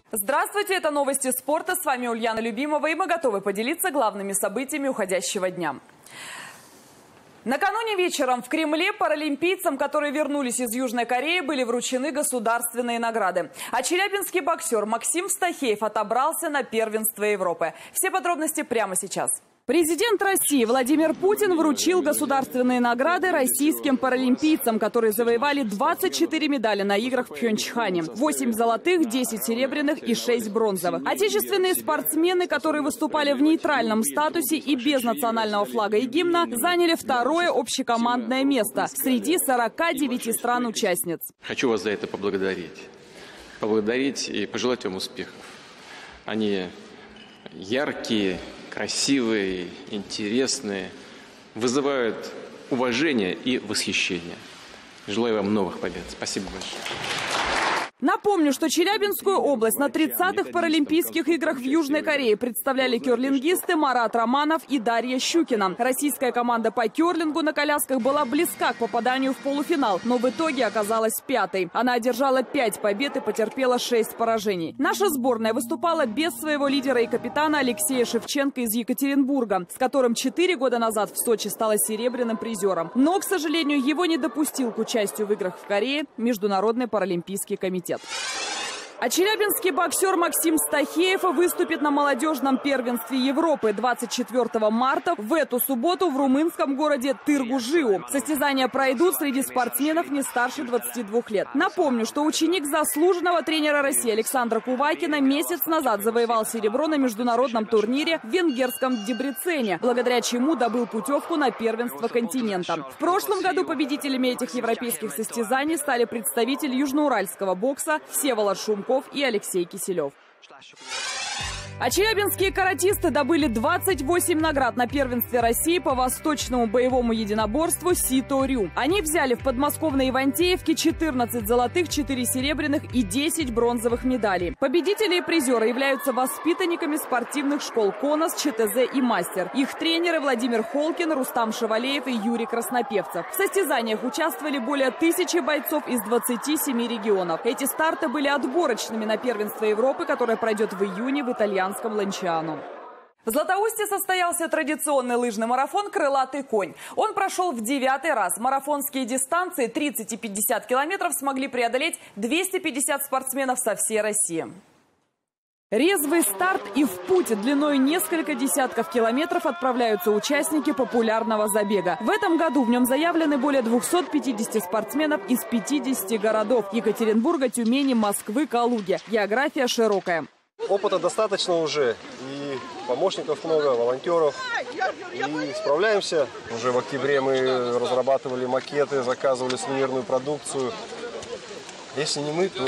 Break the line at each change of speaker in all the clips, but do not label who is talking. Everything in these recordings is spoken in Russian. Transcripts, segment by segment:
Здравствуйте, это новости спорта. С вами Ульяна Любимова, и мы готовы поделиться главными событиями уходящего дня. Накануне вечером в Кремле паралимпийцам, которые вернулись из Южной Кореи, были вручены государственные награды. А челябинский боксер Максим Стахеев отобрался на первенство Европы. Все подробности прямо сейчас. Президент России Владимир Путин вручил государственные награды российским паралимпийцам, которые завоевали 24 медали на играх в Пхенчхане. 8 золотых, 10 серебряных и 6 бронзовых. Отечественные спортсмены, которые выступали в нейтральном статусе и без национального флага и гимна, заняли второе общекомандное место среди 49 стран-участниц.
Хочу вас за это поблагодарить. Поблагодарить и пожелать вам успехов. Они яркие, красивые, интересные, вызывают уважение и восхищение. Желаю вам новых побед. Спасибо большое.
Напомню, что Челябинскую область на 30-х Паралимпийских играх в Южной Корее представляли керлингисты Марат Романов и Дарья Щукина. Российская команда по керлингу на колясках была близка к попаданию в полуфинал, но в итоге оказалась пятой. Она одержала 5 побед и потерпела 6 поражений. Наша сборная выступала без своего лидера и капитана Алексея Шевченко из Екатеринбурга, с которым 4 года назад в Сочи стала серебряным призером. Но, к сожалению, его не допустил к участию в играх в Корее Международный паралимпийский комитет. А челябинский боксер Максим Стахеев выступит на молодежном первенстве Европы 24 марта в эту субботу в румынском городе Тыргу-Жиу. Состязания пройдут среди спортсменов не старше 22 лет. Напомню, что ученик заслуженного тренера России Александра Кувакина месяц назад завоевал серебро на международном турнире в венгерском Дебрецене, благодаря чему добыл путевку на первенство континента. В прошлом году победителями этих европейских состязаний стали представители южноуральского бокса Всеволод Шумков и Алексей Киселев. А челябинские каратисты добыли 28 наград на первенстве России по восточному боевому единоборству Сито-Рю. Они взяли в подмосковной Ивантеевке 14 золотых, 4 серебряных и 10 бронзовых медалей. Победители и призеры являются воспитанниками спортивных школ «Конос», ЧТЗ и «Мастер». Их тренеры Владимир Холкин, Рустам Шавалеев и Юрий Краснопевцев. В состязаниях участвовали более 1000 бойцов из 27 регионов. Эти старты были отборочными на первенство Европы, которое пройдет в июне в итальянском Ланчиано. В Златоусте состоялся традиционный лыжный марафон «Крылатый конь». Он прошел в 9-й раз. Марафонские дистанции 30 и 50 километров смогли преодолеть 250 спортсменов со всей России. Резвый старт и в путь длиной несколько десятков километров отправляются участники популярного забега. В этом году в нем заявлены более 250 спортсменов из 50 городов – Екатеринбурга, Тюмени, Москвы, Калуги. География широкая.
Опыта достаточно уже, и помощников много, волонтеров, и справляемся. Уже в октябре мы разрабатывали макеты, заказывали сувенирную продукцию. Если не мы,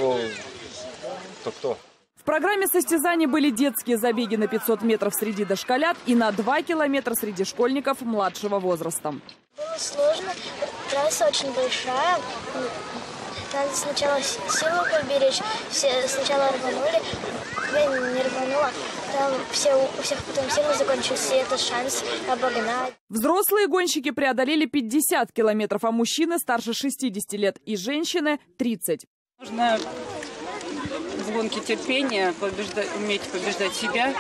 то кто?
В программе состязаний были детские забеги на 500 метров среди дошколят и на 2 километра среди школьников младшего возраста.
Было сложно, трасса очень большая. Надо сначала силу поберечь, все сначала рванули, когда не рвануло, там у всех потом силы закончились, и это шанс обогнать.
Взрослые гонщики преодолели 50 километров, а мужчины старше 60 лет и женщины 30.
Нужно в гонке терпения, уметь побеждать себя,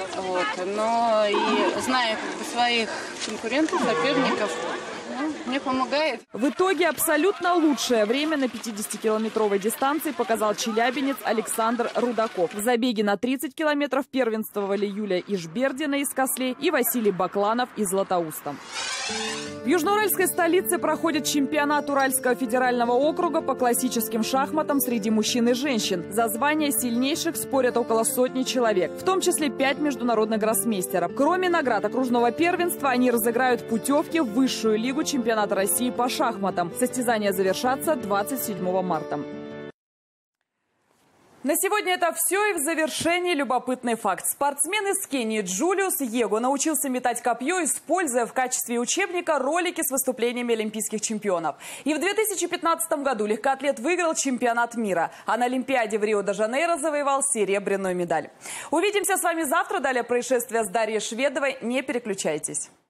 но и зная своих конкурентов, соперников, мне помогает.
В итоге абсолютно лучшее время на 50-километровой дистанции показал челябинец Александр Рудаков. В забеге на 30 километров первенствовали Юлия Ишбердина из Кослей и Василий Бакланов из Златоуста. В южноуральской столице проходит чемпионат Уральского федерального округа по классическим шахматам среди мужчин и женщин. За звание сильнейших спорят около сотни человек, в том числе 5 международных гроссмейстеров. Кроме наград окружного первенства, они разыграют путевки в высшую лигу чемпионата России по шахматам. Состязания завершатся 27 марта. На сегодня это все, и в завершении любопытный факт. Спортсмен из Кении Джулиус Его научился метать копье, используя в качестве учебника ролики с выступлениями олимпийских чемпионов. И в 2015 году легкоатлет выиграл чемпионат мира, а на Олимпиаде в Рио-де-Жанейро завоевал серебряную медаль. Увидимся с вами завтра. Далее происшествия с Дарьей Шведовой. Не переключайтесь.